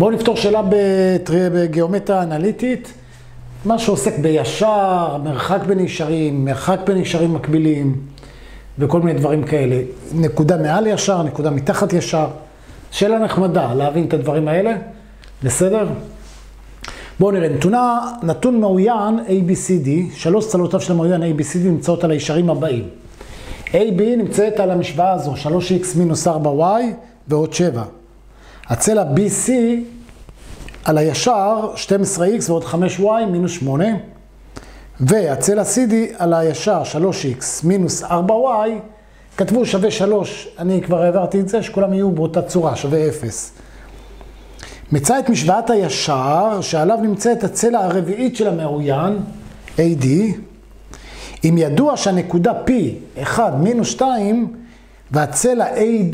בואו נפתור שאלה בגיאומטריה אנליטית, מה שעוסק בישר, מרחק בין ישרים, מרחק בין ישרים מקבילים, וכל מיני דברים כאלה. נקודה מעל ישר, נקודה מתחת ישר. שאלה נחמדה, להבין את הדברים האלה. בסדר? בואו נראה, נתון מאוין ABCD, 3 צלעותיו של המאוין ABCD נמצאות על הישרים הבאים. AB נמצאת על המשוואה הזו, 3x מינוס 4y ועוד 7. הצלע BC על הישר, 12x ועוד 5y מינוס 8. והצלע CD על הישר, 3x מינוס 4y, כתבו שווה 3, אני כבר העברתי את זה, שכולם יהיו באותה צורה, שווה 0. מצא את משוואת הישר, שעליו נמצאת הצלע הרביעית של המאוין, AD, אם ידוע שהנקודה P, 1 מינוס 2, והצלע AD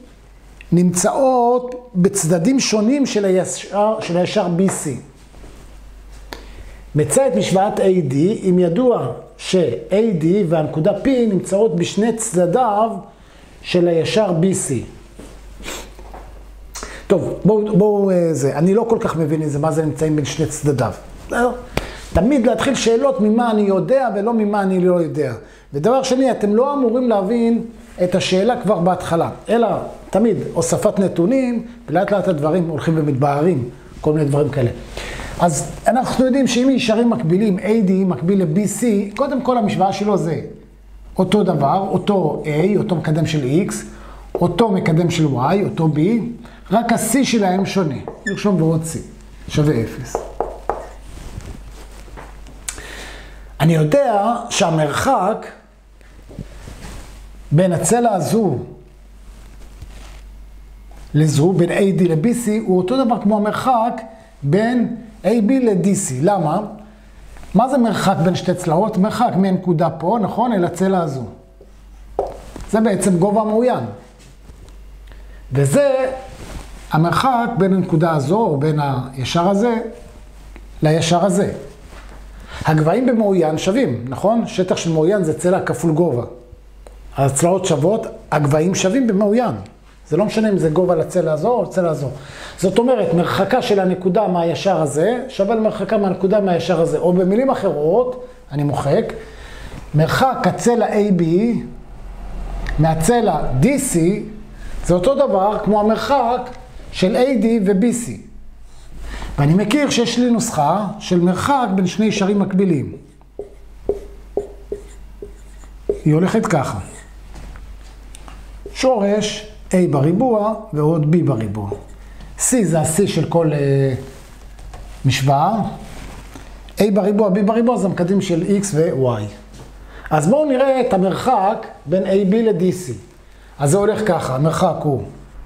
נמצאות בצדדים שונים של הישר BC. מצא את משוואת AD, אם ידוע ש-AD והנקודה P נמצאות בשני צדדיו של הישר BC. טוב, בואו אני לא כל כך מבין את זה, מה זה נמצאים בין שני צדדיו. תמיד להתחיל שאלות ממה אני יודע ולא ממה אני לא יודע. ודבר שני, אתם לא אמורים להבין את השאלה כבר בהתחלה, אלא תמיד הוספת נתונים, ולאט לאט הדברים הולכים ומתבהרים, כל מיני דברים כאלה. אז אנחנו יודעים שאם ישרים מקבילים, AD מקביל ל-BC, קודם כל המשוואה שלו זה אותו דבר, אותו A, אותו מקדם של X, אותו מקדם של Y, אותו B, רק ה-C שלהם שונה. נרשום ועוד C, שווה 0. אני יודע שהמרחק בין הצלע הזו לזו, בין AD ל-BC, הוא אותו דבר כמו המרחק בין AB ל-DC. למה? מה זה מרחק בין שתי צלעות? מרחק מנקודה פה, נכון? אל הצלע הזו. זה בעצם גובה המאוין. וזה המרחק בין הנקודה הזו, או בין הישר הזה, לישר הזה. הגבהים במאוין שווים, נכון? שטח של מאוין זה צלע כפול גובה. הצלעות שוות, הגבהים שווים במאוין. זה לא משנה אם זה גובה לצלע הזו או לצלע הזו. זאת אומרת, מרחקה של הנקודה מהישר הזה שווה למרחקה מהנקודה מהישר הזה. או במילים אחרות, אני מוחק, מרחק הצלע AB מהצלע DC זה אותו דבר כמו המרחק של AD ו-BC. ואני מכיר שיש לי נוסחה של מרחק בין שני ישרים מקבילים. היא הולכת ככה. שורש A בריבוע ועוד B בריבוע. C זה ה-C של כל משוואה. A בריבוע, B בריבוע זה המקדם של X ו-Y. אז בואו נראה את המרחק בין AB ל-DC. אז זה הולך ככה, המרחק הוא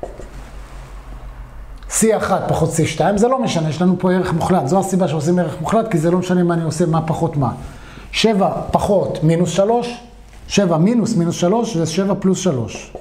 C1 פחות C2, זה לא משנה, יש לנו פה ערך מוחלט. זו הסיבה שעושים ערך מוחלט, כי זה לא משנה מה אני עושה, מה פחות מה. 7 פחות מינוס 3, 7 מינוס מינוס 3, זה 7 פלוס 3.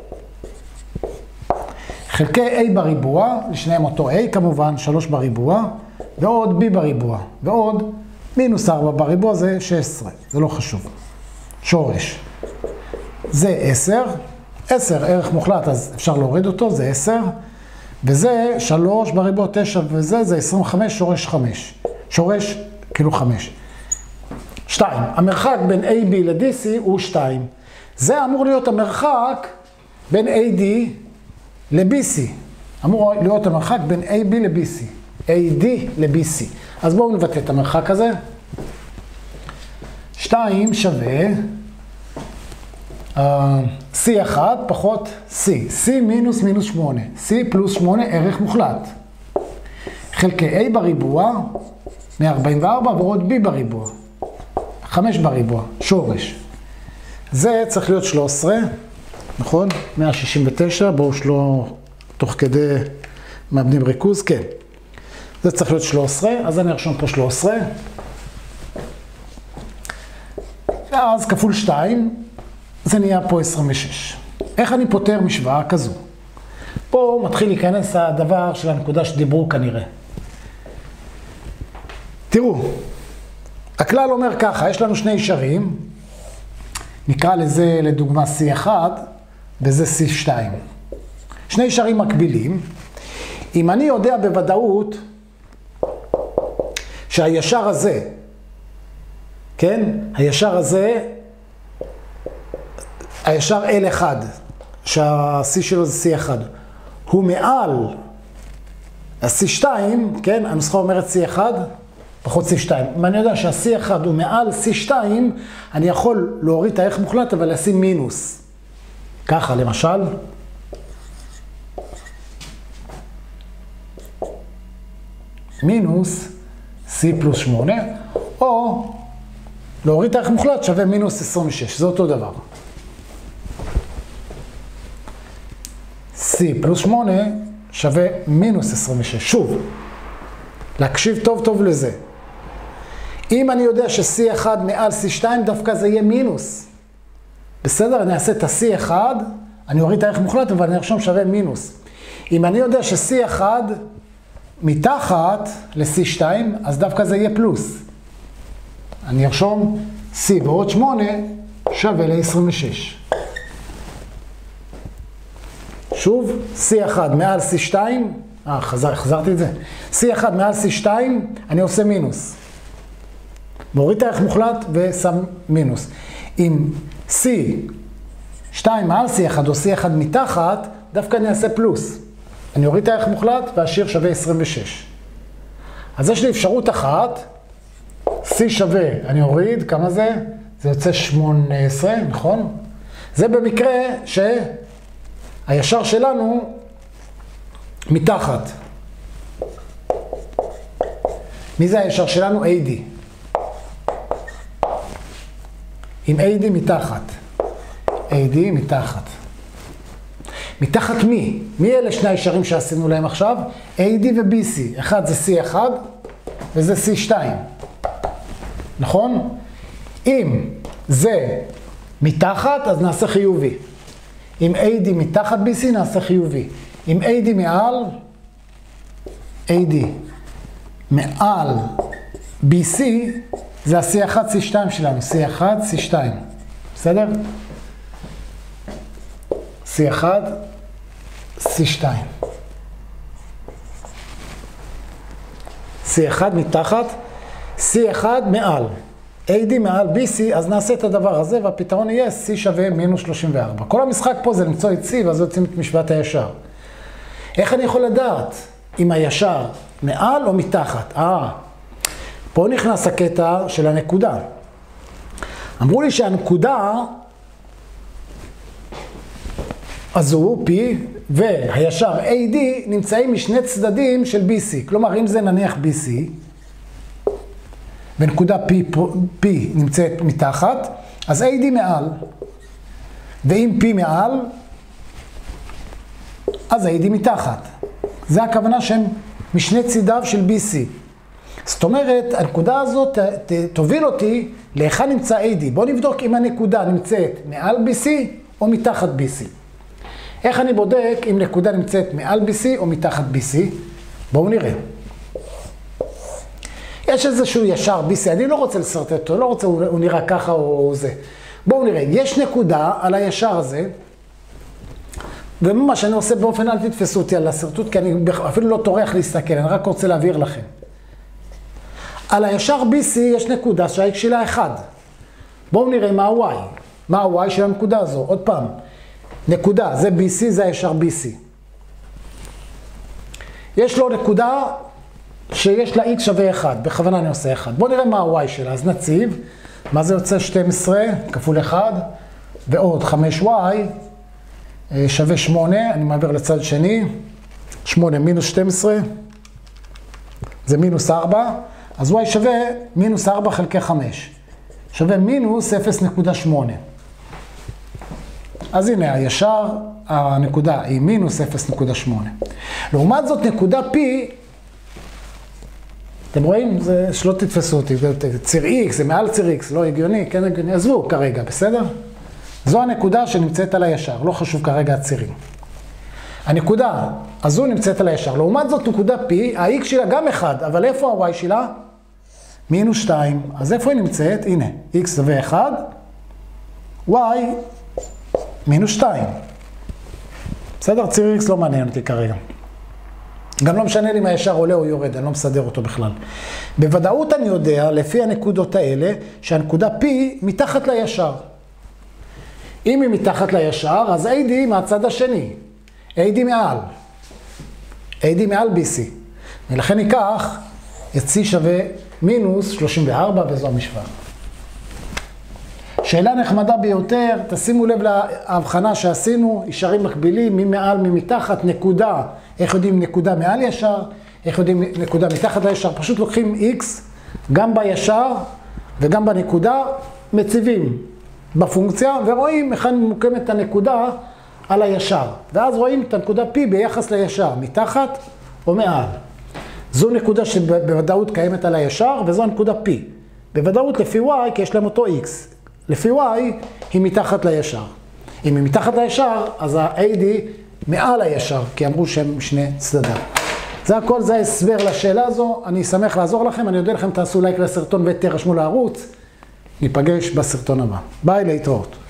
חלקי A בריבוע, לשניהם אותו A כמובן, 3 בריבוע, ועוד B בריבוע, ועוד מינוס 4 בריבוע, זה 16, זה לא חשוב. שורש. זה 10, 10 ערך מוחלט, אז אפשר להוריד אותו, זה 10, וזה 3 בריבוע 9, וזה 25, שורש 5. שורש כאילו 5. 2. המרחק בין AB ל-DC הוא 2. זה אמור להיות המרחק בין AD ל-BC. אמור להיות המרחק בין AB ל-BC. AD ל-BC. אז בואו נבטא את המרחק הזה. 2 שווה C1 פחות C. C מינוס מינוס 8. C פלוס 8 ערך מוחלט. חלקי A בריבוע, 144 ועוד B בריבוע. 5 בריבוע, שורש. זה צריך להיות 13, נכון? 169, בואו שלא תוך כדי מאבדים ריכוז, כן. זה צריך להיות 13, אז אני ארשום פה 13. ואז כפול 2, זה נהיה פה 26. איך אני פותר משוואה כזו? פה מתחיל להיכנס הדבר של הנקודה שדיברו כנראה. תראו, הכלל אומר ככה, יש לנו שני ישרים, נקרא לזה לדוגמה C1 וזה C2. שני ישרים מקבילים. אם אני יודע בוודאות שהישר הזה, כן? הישר הזה, הישר L1, שה-C שלו זה C1, הוא מעל ה-C2, כן? הנוסחה אומרת C1 פחות C2. אם אני יודע שה-C1 הוא מעל C2, אני יכול להוריד את הערך מוחלט, אבל לשים מינוס. ככה, למשל, מינוס C פלוס 8, או להוריד את הערך מוחלט שווה מינוס 26, זה אותו דבר. C פלוס 8 שווה מינוס 26. שוב, להקשיב טוב טוב לזה. אם אני יודע ש-C1 מעל C2, דווקא זה יהיה מינוס. בסדר? אני אעשה את ה-C1, אני אוריד את הערך מוחלט, אבל אני ארשום שווה מינוס. אם אני יודע ש-C1 מתחת ל-C2, אז דווקא זה יהיה פלוס. אני ארשום C ועוד 8 שווה ל-26. שוב, C1 מעל C2, חזרתי את זה. C1 מעל C2, אני עושה מינוס. מוריד את הערך מוחלט ושם מינוס. אם C2 מעל C1 או C1 מתחת, דווקא אני אעשה פלוס. אני אוריד את הערך מוחלט והשאיר שווה 26. אז יש לי אפשרות אחת, C שווה, אני אוריד, כמה זה? זה יוצא 18, נכון? זה במקרה שהישר שלנו מתחת. מי זה הישר שלנו? AD. עם AD מתחת. AD מתחת. מתחת מי? מי אלה שני הישרים שעשינו להם עכשיו? AD ו-BC. אחד זה C1 וזה C2. נכון? אם זה מתחת, אז נעשה חיובי. אם AD מתחת BC, נעשה חיובי. אם AD מעל BC, זה ה-C1, C2 שלנו. C1, C2. בסדר? C1, C2. C1 מתחת, C1 מעל. AD מעל BC, אז נעשה את הדבר הזה, והפתרון יהיה C שווה מינוס 34. כל המשחק פה זה למצוא את C, ואז יוצאים את משוואת הישר. איך אני יכול לדעת אם הישר מעל או מתחת? פה נכנס הקטע של הנקודה. אמרו לי שהנקודה הזו, P, והישר AD נמצאים משני צדדים של BC. כלומר, אם זה נניח BC, ונקודה P נמצאת מתחת, אז AD מעל, ואם P מעל, אז AD מתחת. זה הכוונה שהם משני צידיו של BC. זאת אומרת, הנקודה הזאת תוביל אותי לאיכה נמצא AD. בואו נבדוק אם הנקודה נמצאת מעל BC או מתחת BC. איך אני בודק אם נקודה נמצאת מעל BC או מתחת BC? בואו נראה. יש איזשהו ישר BC, אני לא רוצה לסרטט אותו, לא רוצה, הוא נראה ככה או זה. בואו נראה, יש נקודה על הישר הזה, ומה שאני עושה באופן, אל תתפסו אותי על הסרטוט, כי אני אפילו לא טורח להסתכל, אני רק רוצה להעביר לכם. על הישר BC יש נקודה שהאיקס שלה 1. בואו נראה מה ה-Y. מה ה-Y של הנקודה הזו? עוד פעם. נקודה, זה BC, זה הישר BC. יש לו נקודה שיש לה X שווה 1. בכוונה אני עושה 1. בואו נראה מה ה-Y שלה. אז נציב. מה זה יוצא? 12 כפול 1 ועוד 5Y שווה 8. אני מעביר לצד שני. 8 מינוס 12 זה מינוס 4. אז Y שווה מינוס 4 חלקי 5. שווה מינוס 0.8. אז הנה, הישר, הנקודה היא מינוס 0.8. לעומת זאת, נקודה P, אתם רואים? זה שלא תתפסו אותי, ציר X, זה מעל ציר X, לא הגיוני, כן הגיוני, עזבו כרגע, בסדר? זו הנקודה שנמצאת על הישר, לא חשוב כרגע הצירים. הנקודה הזו נמצאת על הישר. לעומת זאת, נקודה P, ה-X שלה גם 1, אבל איפה ה-Y שלה? מינוס 2. אז איפה היא נמצאת? הנה, X שווה 1, Y מינוס 2. בסדר? ציר X לא מעניין אותי כרגע. גם לא משנה לי אם הישר עולה או יורד, אני לא מסדר אותו בכלל. בוודאות אני יודע, לפי הנקודות האלה, שהנקודה P מתחת לישר. אם היא מתחת לישר, אז AD מהצד השני. AD מעל. AD מעל BC. ולכן ניקח את C שווה מינוס 34 וזו המשוואה. שאלה נחמדה ביותר, תשימו לב להבחנה שעשינו, ישרים מקבילים, מי מעל, מי מתחת, נקודה. איך יודעים נקודה מעל ישר? איך יודעים נקודה מתחת לישר? פשוט לוקחים X, גם בישר וגם בנקודה, מציבים בפונקציה, ורואים איך מוקמת הנקודה על הישר. ואז רואים את הנקודה P ביחס לישר, מתחת או מעל. זו נקודה שבוודאות קיימת על הישר, וזו הנקודה P. בוודאות לפי Y, כי יש להם אותו X. לפי Y, היא מתחת לישר. אם היא מתחת לישר, אז ה-AD מעל הישר, כי אמרו שהם שני צדדים. זה הכל, זה ההסבר לשאלה הזו. אני שמח לעזור לכם, אני יודע לכם, תעשו לייק לסרטון ותרשמו לערוץ. ניפגש בסרטון הבא. ביי, להתראות.